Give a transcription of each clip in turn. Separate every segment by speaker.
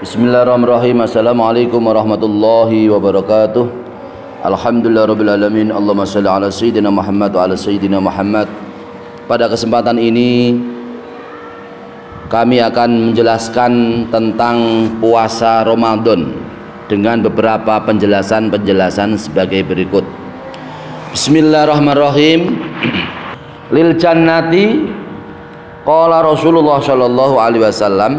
Speaker 1: Bismillahirrahmanirrahim. Assalamualaikum warahmatullahi wabarakatuh. Alhamdulillahirrabbilalamin. Allahumma salli ala sayyidina Muhammad wa ala sayyidina Muhammad. Pada kesempatan ini kami akan menjelaskan tentang puasa Ramadan dengan beberapa penjelasan sebagai berikut. Bismillahirrahmanirrahim. Lil jannati qala Rasulullah sallallahu alaihi wasallam,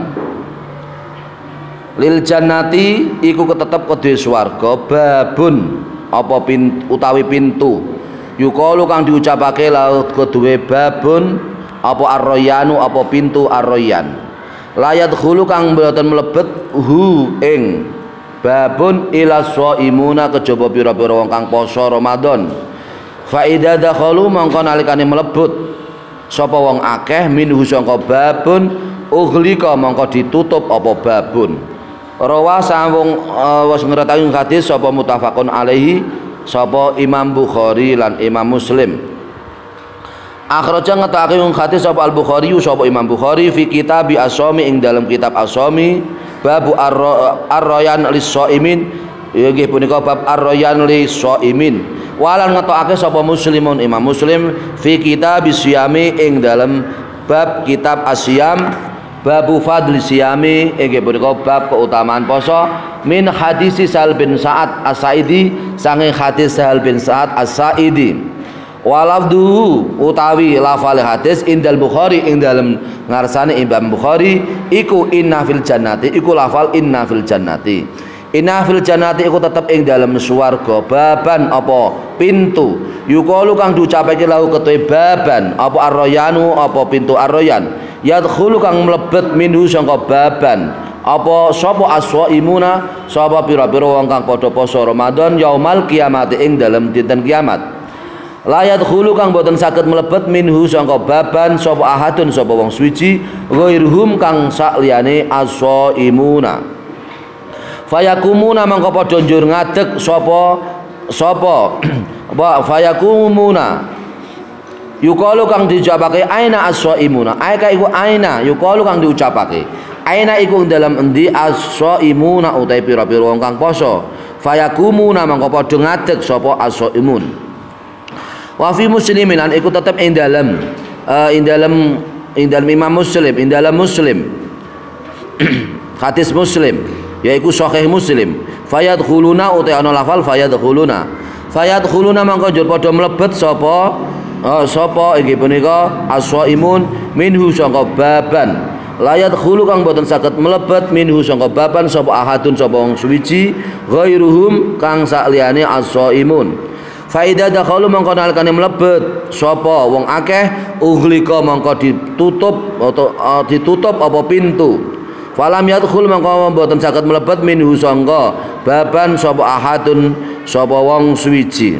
Speaker 1: lil jannati iku tetep kedue swarga babun apa utawi pintu yukalu kang diucapake laut kedue babun apa arroyanu apa pintu arroyan layat khulu kang mboten mlebet hu ing babun ila shaimuna kejaba pira-pira wong kang poso Ramadan fa idza dakhalu mangko nalikane mlebut sapa wong akeh minhu sangka babun ughliqa mangko ditutup apa babun. Rawa sawung was ngeratake hadis sapa muttafaqun alaihi sapa Imam Bukhari lan Imam Muslim. Akhraja ngetake hadis sapa Al Bukhari sapa Imam Bukhari fi kitab as-shaumi ing dalam kitab as-shaumi babu ar-royan lis-shaimin nggih punika bab ar-royan lis-shaimin. Walan ngetokake sapa Muslimun Imam Muslim fi kitab as-siyami ing dalam bab kitab as-siyam babu fadli siyami nggih punika bab keutamaan poso min hadis Sahal bin Sa'ad As-Sa'idi sange hadis Sahal bin Sa'ad As-Sa'idi walafdu utawi lafal hadis indal Bukhari ing dalem ngarsane Imam Bukhari iku inna fil jannati iku lafal inna fil jannati iku tetep ing dalem swarga baban apa pintu yukalu kang diucapake lahu ketui baban apa arroyanu apa pintu arroyan yadkhulu kang mlebet minhu sangka baban apa sapa aswaimuna sapa pira-pira wong kang padha poso Ramadan yaumal kiamat ing dalem dinten kiamat la yadkhulu kang boten saged mlebet minhu sangka baban sapa ahadun sapa wong suci ghairuhum kang sakliyane aswaimuna fayakumuna mangko padha njur ngadeg sapa fayakumuna yukalu kang diucapake aina as-shaimuna aika iku aina yukalu kang diucapake aina iku dalam endi as-shaimuna utahe pira-pira wong kang poso fayakumuna mangko padha ngadeg sapa as-shaimun wa fi muslimin lan iku tetep ing dalam Imam Muslim ing dalam Muslim hadis Muslim yaiku sahih Muslim fayadkhuluna utahe ana lafal fayadkhuluna mangko njur padha mlebet sapa inggih punika as-shaimun minhu sangka baban layat khulu kang boten saged mlebet minhu sangka baban sapa ahadun sapa wong suwiji ghairuhum kang sakliyane as-shaimun fa idza dakhalu mangko nalikane mlebet sapa wong akeh ughliqa mangko ditutup apa pintu falam yadkhul mangko boten saged mlebet minhu sangka baban sapa ahadun sapa wong suwiji.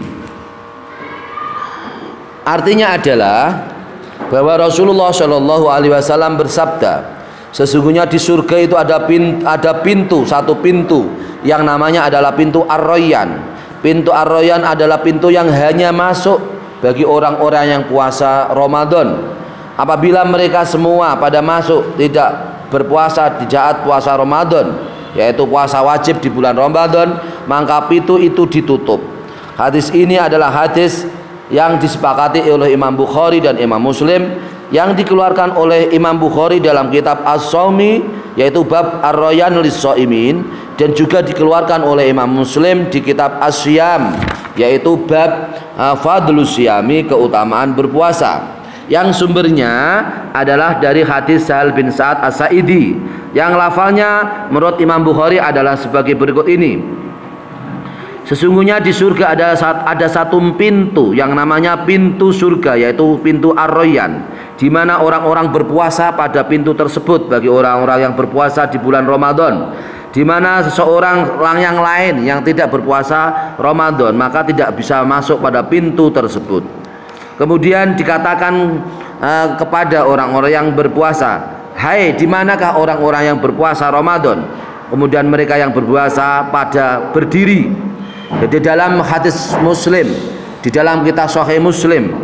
Speaker 1: Artinya adalah bahwa Rasulullah Shallallahu Alaihi Wasallam bersabda, sesungguhnya di surga itu ada satu pintu yang namanya adalah pintu Ar-Royan. Pintu Ar-Royan adalah pintu yang hanya masuk bagi orang-orang yang puasa Ramadan. Apabila mereka semua pada masuk tidak berpuasa di saat puasa Ramadan, yaitu puasa wajib di bulan Ramadan, maka pintu itu ditutup. Hadis ini adalah hadis yang disepakati oleh Imam Bukhari dan Imam Muslim, yang dikeluarkan oleh Imam Bukhari dalam kitab As-Shaumi yaitu bab Ar-Royan lis-shaimin, dan juga dikeluarkan oleh Imam Muslim di kitab As-Siyam yaitu bab Fadlus Siyami keutamaan berpuasa, yang sumbernya adalah dari hadis Sahal bin Sa'ad As-Sa'idi yang lafalnya menurut Imam Bukhari adalah sebagai berikut ini. Sesungguhnya di surga ada satu pintu yang namanya pintu surga yaitu pintu Ar-Royan, di mana orang-orang berpuasa pada pintu tersebut bagi orang-orang yang berpuasa di bulan Ramadan, di mana seseorang yang lain yang tidak berpuasa Ramadan maka tidak bisa masuk pada pintu tersebut. Kemudian dikatakan kepada orang-orang yang berpuasa, hai, di manakah orang-orang yang berpuasa Ramadan? Kemudian mereka yang berpuasa pada berdiri. Jadi dalam hadis Muslim, di dalam kitab Sahih Muslim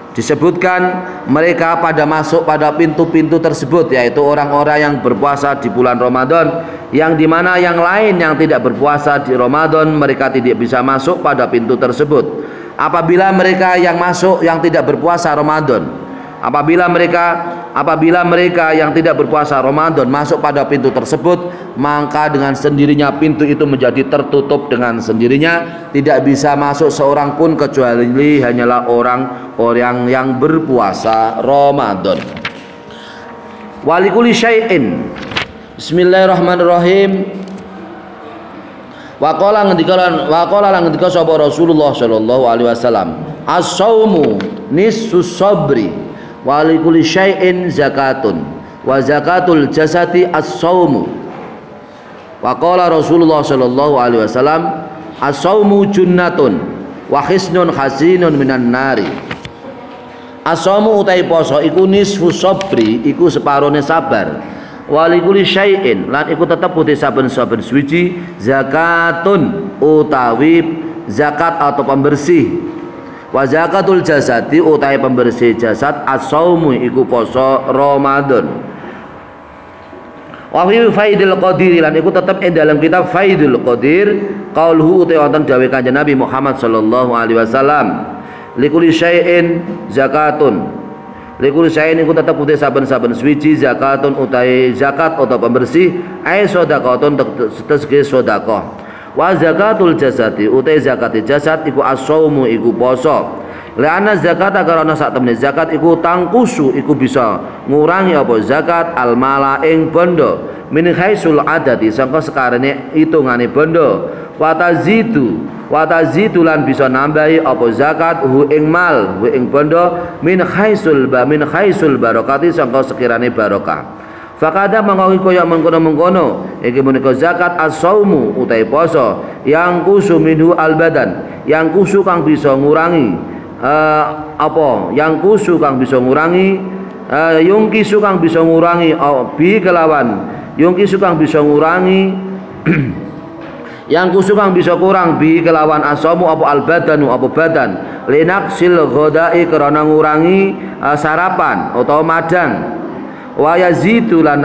Speaker 1: disebutkan mereka pada masuk pada pintu-pintu tersebut, yaitu orang-orang yang berpuasa di bulan Ramadan, yang dimana yang lain yang tidak berpuasa di Ramadan mereka tidak bisa masuk pada pintu tersebut. Apabila mereka yang masuk yang tidak berpuasa Ramadan, apabila mereka yang tidak berpuasa Ramadan masuk pada pintu tersebut, maka dengan sendirinya pintu itu menjadi tertutup dengan sendirinya, tidak bisa masuk seorang pun kecuali hanyalah orang yang berpuasa Ramadan. Walikuli syai'in. Bismillahirrahmanirrahim. Wa qala ngendika sapa Rasulullah sallallahu alaihi wasallam, as-saumu nisfus sabri wa likulli syai'in zakatun wa zakatul jasadi as-saumu. Wa qala Rasulullah sallallahu alaihi wasallam, as-saumu junnatun wa hisnun hasinun minan nari. As-saumu utai poso iku nisfus sabri, iku separone sabar. Walikuli syai'in lan iku tetep putih saben-saben suci zakatun utawi zakat atau pembersih. Wa zakatul jasadi utawi pembersih jasad as-saumu iku poso Ramadan. Wa fi faidil qadir lan iku tetep ing dalam kitab Faidul Qadir qauluhu utawi wonten dawuh Kanjeng Nabi Muhammad sallallahu alaihi wasallam, likuli syai'in zakatun. Likul syai'in iku tetep putih saben-saben suci zakatun utai zakat atau pembersih, ai sedekahun tegese sedekah. Wa zakatul jasadi utai zakat jasad iku as-saumu iku poso. La'anna zakata karena sak temene zakat iku tangkusu iku bisa ngurangi apa zakat al-mala ing bondo min khaisul adati sangka sekarene hitungane bondo. Wa tazidu lan bisa nambahi apa zakat hu ing mal hu ing bondo min khaisul barakati sangka sekirane barokah. Fakada mangkawi kaya mengkono-mengkono iki menika zakat as-saumu utai poso yang kusu minhu al-badan, yang kusu kang bisa ngurangi yang kusu kang bisa ngurangi yungkisu kang bisa ngurangi bi kelawan yungkisu kang bisa ngurangi yang kusu kang bisa kurang bi kelawan asamu apa albadanu apa badan linaksil ghodai karena ngurangi sarapan atau madang. Wayazidu lan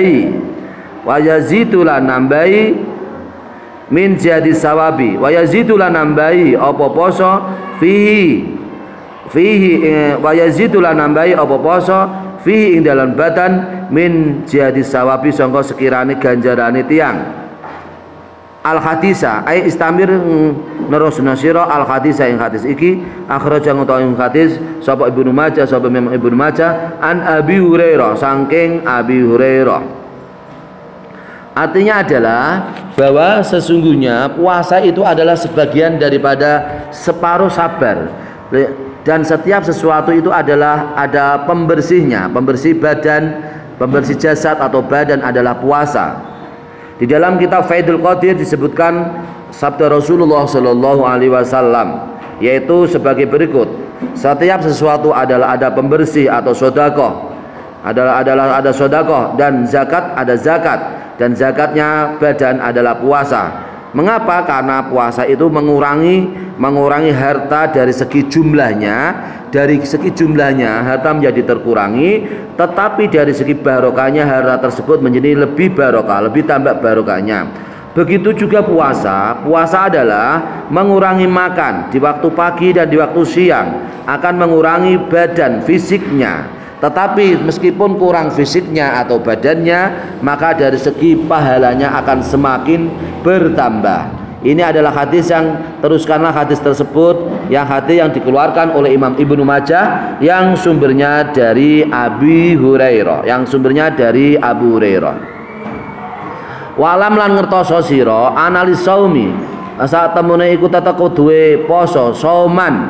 Speaker 1: nambahi min jadi sawabi wayazidu lan nambahi apa poso fihi wayazidu lan nambahi apa poso fihi ing dalam badan min jadi sawabi sangka sekirane ganjarane tiang. Al hadisa ai istamir nerusna sira al hadisa ing hadis iki akhraja utawa ing hadis sapa Ibnu Majah sapa Imam Ibnu Majah an Abi Hurairah saking Abi Hurairah. Artinya adalah bahwa sesungguhnya puasa itu adalah sebagian daripada separuh sabar, dan setiap sesuatu itu adalah ada pembersihnya, pembersih badan, pembersih jasad atau badan adalah puasa. Di dalam kitab Faidul Qadir disebutkan sabda Rasulullah sallallahu alaihi wasallam, yaitu sebagai berikut: setiap sesuatu adalah ada pembersih atau sedekah, ada sedekah, dan zakat ada zakat, dan zakatnya badan adalah puasa. Mengapa? Karena puasa itu mengurangi harta dari segi jumlahnya harta menjadi terkurangi, tetapi dari segi barokahnya harta tersebut menjadi lebih barokah, lebih tambah barokahnya. Begitu juga puasa adalah mengurangi makan di waktu pagi dan di waktu siang, akan mengurangi badan fisiknya. Tetapi meskipun kurang fisiknya atau badannya, maka dari segi pahalanya akan semakin bertambah. Ini adalah hadis yang teruskanlah hadis tersebut, hadis yang dikeluarkan oleh Imam Ibnu Majah yang sumbernya dari Abi Hurairah, Abu Hurairah. Walam lan ngertoso sira analis saumi saat temune iku tetep duwe poso sauman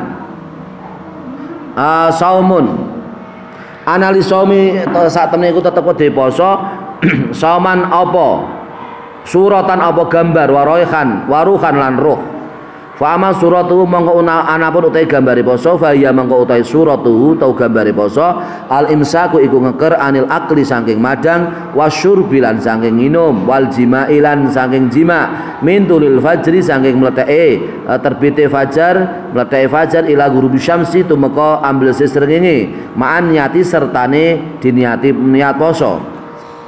Speaker 1: saumun analis saumi saat temene iku tetep duwe poso sauman apa suratan apa gambar waruhan lan ruh Fa ama suratu mongko anapun utahe gambare poso fa ya mongko utahe suratu tau gambare poso al imsaku iku ngeker anil akli saking madang wasyurbilan saking minum wal jimailan saking jima mintulil fajri saking mleteke terbite fajar ila ghurubi syamsi tumeka ambil srengenge ma'an niati sertane diniati niat poso.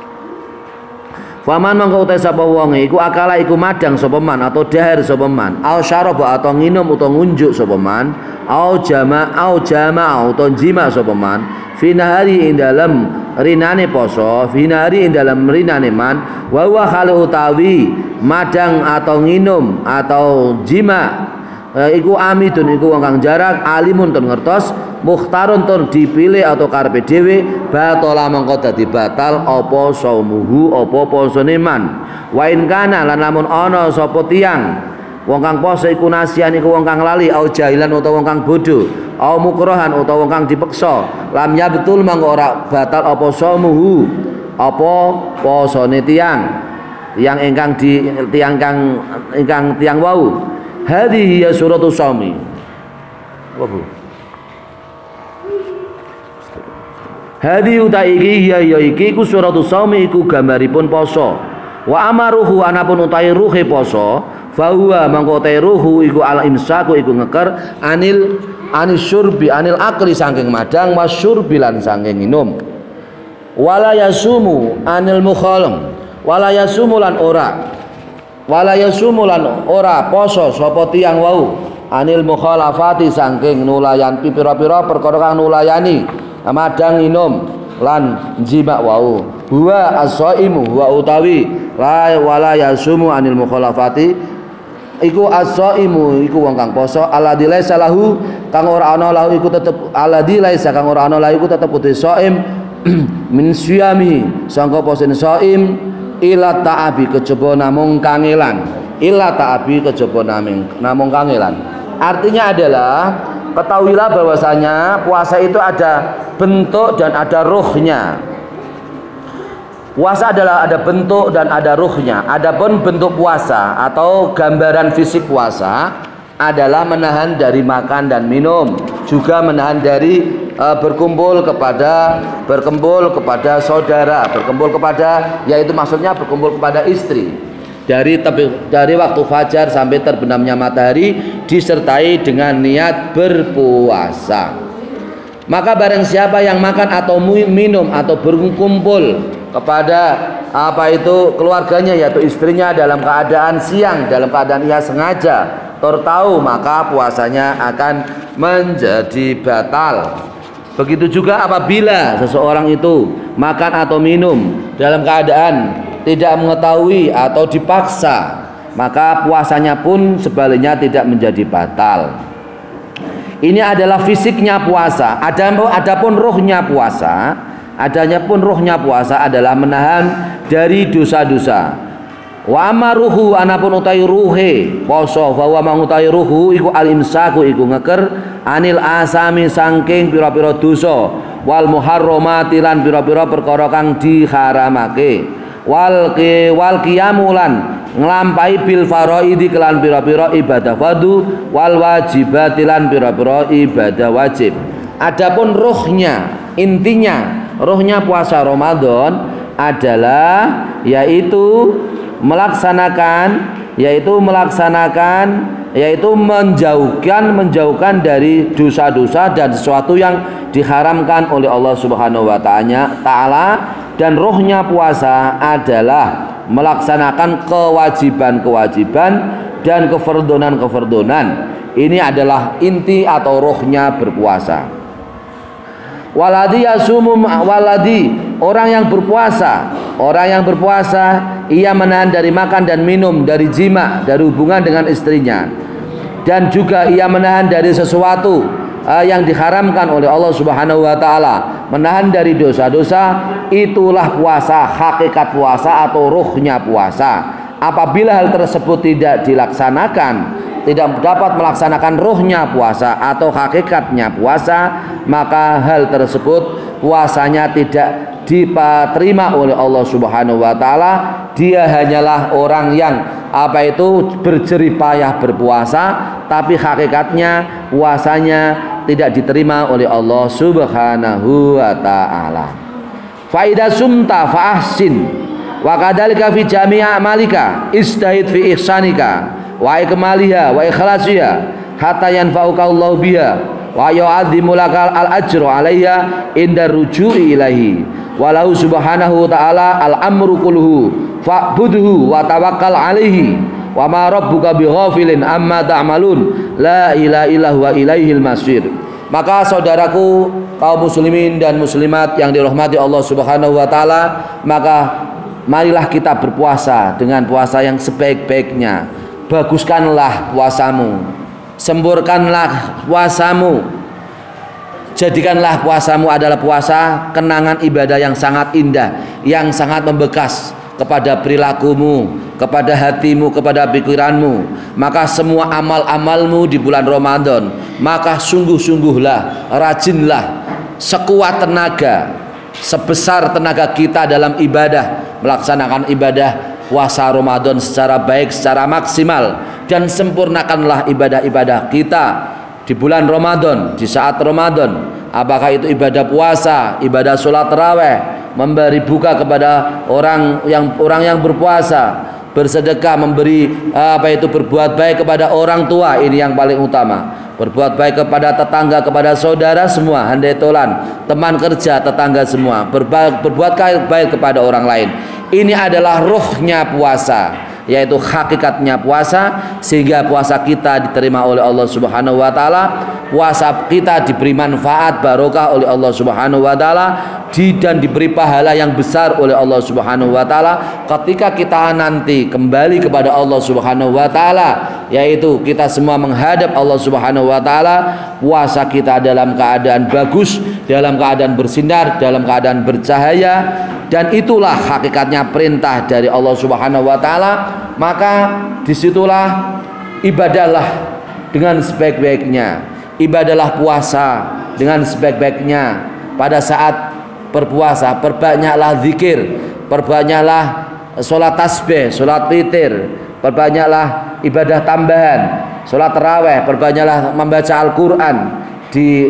Speaker 1: Faman mangko utai sapa wonge iku akala iku madang sapa man atau dahar sapa man au syaraba atau nginum utawa ngunjuk sapa man au jama atau jima sapa man fi nahari ing dalem rinane poso fi nahari ing dalem rinane man wa huwa halu utawi madang atau nginum atau jima iku amidun iku wong kang jarak alimun tur ngertos mukhtarun tur dipilih atau karepe dhewe batala mangko dadi batal apa saumuhu apa posone man wa in kana lan lamun ana sapa tiyang wong kang poso iku nasian iku wong kang lali au jahilan utawa wong kang bodho au mukrohan utawa wong kang dipeksa lam ya betul mangko ora batal apa saumuhu apa posone tiyang yang ingkang tiang wau hadhihi ya suratu shaumi apa Bu hadhi utai iki ya iki iku suratu shaumi iku gambaripun poso wa amaruhu anapun utai ruhe poso fahuwa mangko utai ruhu iku al imsaku iku ngeker anil syurbi anil akli saking madang wasyurbi lan saking minum wala yasumu anil mukhalam wala yasumu lan ora poso sapa tiyang wau anil mukhalafati saking nulayan pira-pira perkara kang nulayani madang minum lan jima wau huwa as-shaimu huwa utawi la wala yasumu anil mukhalafati iku as-shaimu iku wong kang poso alladzi laisa lahu kang ora ana lahu iku tetep alladzi laisa kang ora ana lahu iku tetep putih shaim min siyami sangka posene shaim ila ta'abi kejaba namung kangelan ila ta'abi kejaba namung kangelan artinya adalah ketahuilah bahwasanya puasa itu ada bentuk dan ada ruhnya. Puasa adalah ada bentuk dan ada ruhnya. Adapun bentuk puasa atau gambaran fisik puasa adalah menahan dari makan dan minum, juga menahan dari berkumpul kepada saudara, yaitu maksudnya berkumpul kepada istri. Dari waktu fajar sampai terbenamnya matahari disertai dengan niat berpuasa. Maka barang siapa yang makan atau minum atau berkumpul kepada keluarganya yaitu istrinya dalam keadaan siang, dalam keadaan ia sengaja tertahu, maka puasanya akan menjadi batal. Begitu juga apabila seseorang itu makan atau minum dalam keadaan tidak mengetahui atau dipaksa, maka puasanya pun sebaliknya tidak menjadi batal. Ini adalah fisiknya puasa. Adapun ruhnya puasa, adalah menahan dari dosa-dosa. Wa amaruhu anapun utai ruhe poso bahwa mangutai ruhu iku al-imsaku iku ngeker anil asami saking pira-pira dosa wal muharramati lan pira-pira perkara kang diharamake wal qiyamulan nglampahi bil faraidi kelan pira-pira ibadah fardu wal wajibati lan pira-pira ibadah wajib. Adapun ruhnya, intinya ruhnya puasa Ramadan adalah yaitu menjauhkan dari dosa-dosa dan sesuatu yang diharamkan oleh Allah Subhanahu wa taala, dan ruhnya puasa adalah melaksanakan kewajiban-kewajiban dan kefardunan. Ini adalah inti atau ruhnya berpuasa. Waladi orang yang berpuasa ia menahan dari makan dan minum, dari jima, dari hubungan dengan istrinya, dan juga ia menahan dari sesuatu yang diharamkan oleh Allah Subhanahu wa taala, menahan dari dosa-dosa. Itulah puasa, hakikat puasa atau ruhnya puasa. Apabila hal tersebut tidak dilaksanakan, tidak dapat melaksanakan ruhnya puasa atau hakikatnya puasa, maka hal tersebut puasanya tidak diterima oleh Allah Subhanahu wa taala, dia hanyalah orang yang berjerih payah berpuasa, tapi hakikatnya puasanya tidak diterima oleh Allah Subhanahu wa taala. Fa idza sumta fa ahsin wa kadzalika fi jami' a'malika istahid fi ihsanika wa ikmaliha wa ikhlasiha hatta yanfa'uka Allah biha wa yu'adhimu lakal al-ajru 'alayha inda ruju'i ilahi walau subhanahu ta'ala al-amru kulluhu fa'budhu wa tawakkal 'alaihi wa ma rabbuka bighafilin amma ta'malun la ilaha illa huwa ilaihil masir. Maka saudaraku kaum muslimin dan muslimat yang dirahmati Allah Subhanahu wa taala, maka marilah kita berpuasa dengan puasa yang sebaik-baiknya. Baguskanlah puasamu, semburkanlah puasamu, jadikanlah puasamu adalah puasa kenangan ibadah yang sangat indah, yang sangat membekas kepada perilakumu, kepada hatimu, kepada pikiranmu. Maka semua amal-amalmu di bulan Ramadan, maka sungguh-sungguhlah, rajinlah, sekuat tenaga, sebesar tenaga kita dalam ibadah, melaksanakan ibadah puasa Ramadan secara baik, secara maksimal, dan sempurnakanlah ibadah-ibadah kita di bulan Ramadan, di saat Ramadan. Apakah itu ibadah puasa, ibadah sholat tarawih, memberi buka kepada orang yang berpuasa, bersedekah, memberi berbuat baik kepada orang tua, ini yang paling utama. Berbuat baik kepada tetangga, kepada saudara semua, handai tolan, teman kerja, tetangga semua, berbuat baik kepada orang lain. Ini adalah ruhnya puasa, yaitu hakikatnya puasa, sehingga puasa kita diterima oleh Allah Subhanahu wa taala, puasa kita diberi manfaat barokah oleh Allah Subhanahu wa taala, dan diberi pahala yang besar oleh Allah Subhanahu wa taala ketika kita nanti kembali kepada Allah Subhanahu wa taala, yaitu kita semua menghadap Allah Subhanahu wa taala. Puasa kita dalam keadaan bagus, dalam keadaan bersinar, dalam keadaan bercahaya, dan itulah hakikatnya perintah dari Allah Subhanahu wa taala. Maka disitulah ibadahlah dengan sebaik-baiknya, ibadahlah puasa dengan sebaik-baiknya. Pada saat berpuasa, perbanyaklah zikir, perbanyaklah sholat tasbih, sholat witir, perbanyaklah ibadah tambahan, sholat tarawih, perbanyaklah membaca Al-Quran di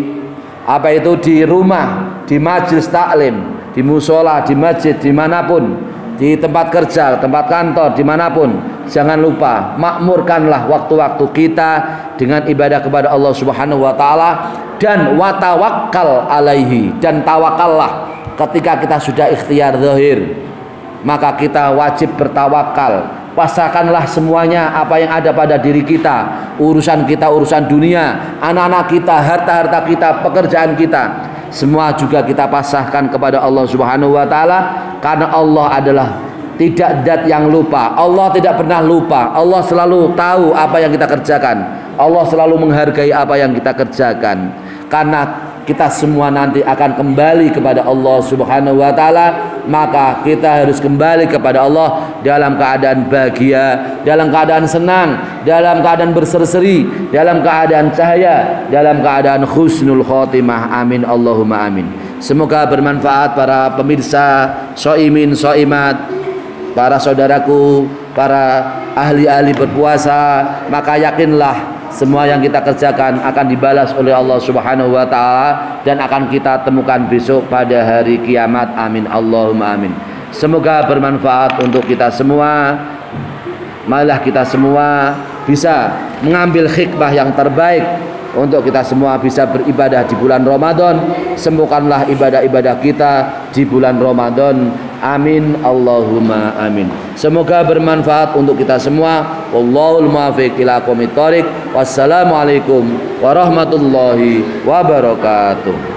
Speaker 1: di rumah, di majelis taklim, di musola, di masjid, dimanapun, di tempat kerja, tempat kantor, dimanapun. Jangan lupa makmurkanlah waktu-waktu kita dengan ibadah kepada Allah Subhanahu wa taala, dan watawakkal alaihi, dan tawakallah ketika kita sudah ikhtiar zahir, maka kita wajib bertawakal. Pasrahkanlah semuanya apa yang ada pada diri kita, urusan kita, urusan dunia, anak-anak kita, harta-harta kita, pekerjaan kita, semua juga kita pasrahkan kepada Allah Subhanahu wa taala, karena Allah adalah tidak zat yang lupa. Allah tidak pernah lupa. Allah selalu tahu apa yang kita kerjakan. Allah selalu menghargai apa yang kita kerjakan, karena kita semua nanti akan kembali kepada Allah Subhanahu wa taala. Maka kita harus kembali kepada Allah dalam keadaan bahagia, dalam keadaan senang, dalam keadaan berseri-seri, dalam keadaan cahaya, dalam keadaan husnul khotimah. Amin Allahumma amin. Semoga bermanfaat para pemirsa, shaimin, shaimat, para saudaraku, para ahli-ahli berpuasa. Maka yakinlah semua yang kita kerjakan akan dibalas oleh Allah Subhanahu wa taala, dan akan kita temukan besok pada hari kiamat. Amin Allahumma amin. Semoga bermanfaat untuk kita semua. Marilah kita semua bisa mengambil hikmah yang terbaik untuk kita semua bisa beribadah di bulan Ramadan. Sembuhkanlah ibadah-ibadah kita di bulan Ramadan. Amin Allahumma amin. Semoga bermanfaat untuk kita semua. Wallahul muwaffiq ila aqwamit thoriq. Wassalamualaikum warahmatullahi wabarakatuh.